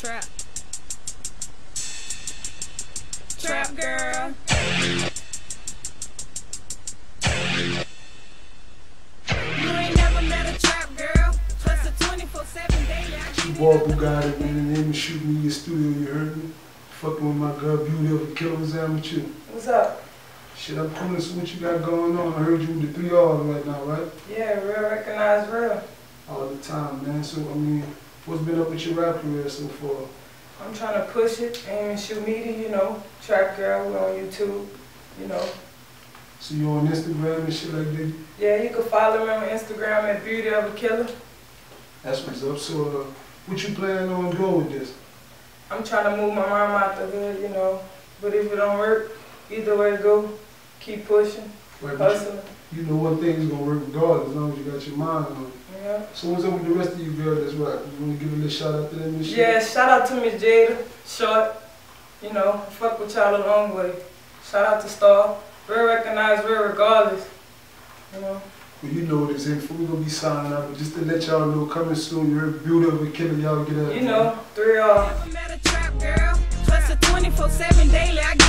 Trap. Trap girl. You ain't never met a trap girl. Plus a 24/7 daily. Boy Bugatti, man, they ain't shooting me in your studio, you heard me? Fucking with my girl Beauty of the Killer was out with you. What's up? Shit, I'm cool to see what you got going on. I heard you with the 3 R's right now, right? Yeah, real recognize real. All the time, man. So, I mean, what's been up with your rap career so far? I'm trying to push it, aim and shoot media, you know. Trap girl, we on YouTube, you know. So you on Instagram and shit like that? Yeah, you can follow me on Instagram at Beauty of a Killer. That's what's up. So, what you planning on doing with this? I'm trying to move my mom out the hood, you know. But if it don't work, either way it go, keep pushing, Right, hustling. you know one thing is gonna work regardless as long as you got your mind on it. Yeah. So what's up with the rest of you girls that's rap? You wanna give a little shout out to them and shit? Yeah, shout out to Miss Jada, Short, you know, fuck with y'all a long way. Shout out to Star, real recognize real regardless, you know. Well, you know this info, we're gonna be signing out, but just to let y'all know, coming soon, you heard Beauty of a Killer, y'all get out. You know, 3 R's. Never met a trap girl. Plus a 24/7 daily.